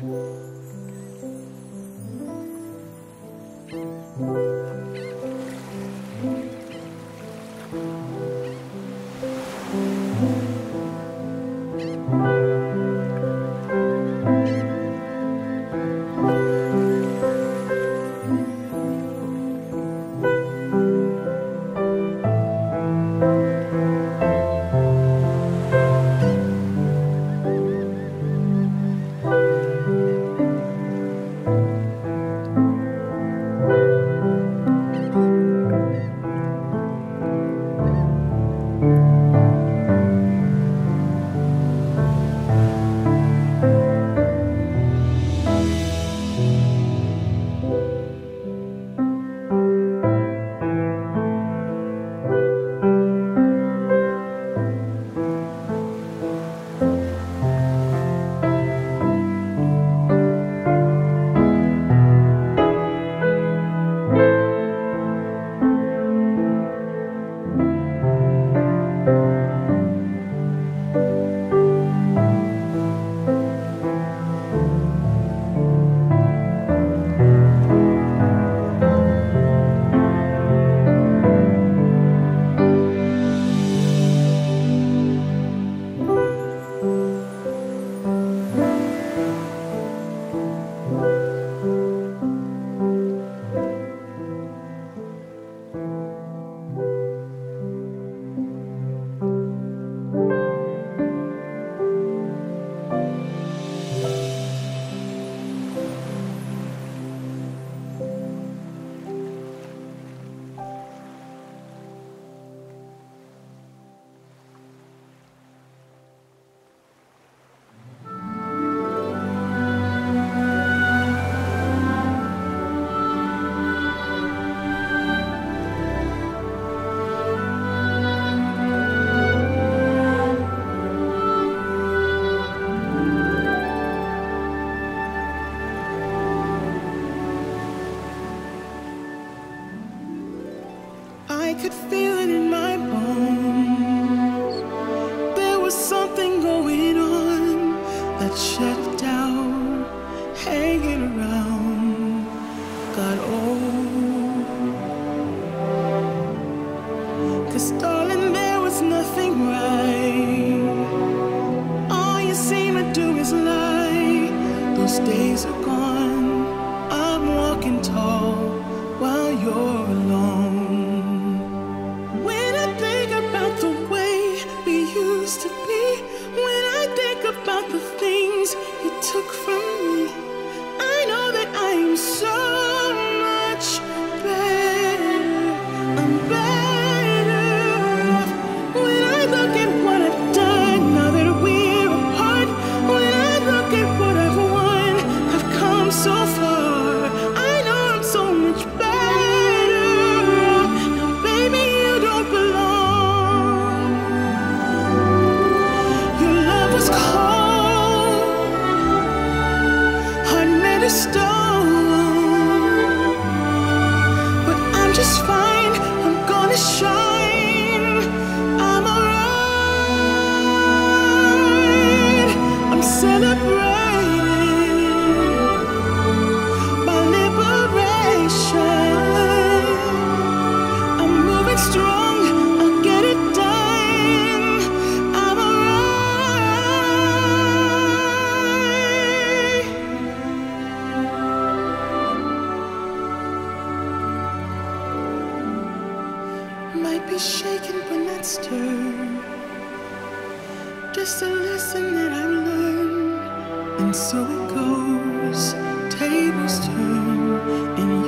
I could feel it in my bones. There was something going on that shut down, hanging around, got old. 'Cause darling, there was nothing right. All you seem to do is lie. Those days are gone. I'm walking tall while you're alone. To be, when I think about the things you took from me, I know that I am so much better. I'm better off. When I look at what I've done now that we're apart, when I look at what I've won, I've come so far. I know I'm so much better off. Now baby, you don't belong. Stone, but I'm just fine. I'm gonna shine. I'm alright. I'm celebrating my liberation. I'm moving strong. I'll get it done. I'm might be shaken but not stirred. Just a lesson that I've learned. And so it goes. Tables turn and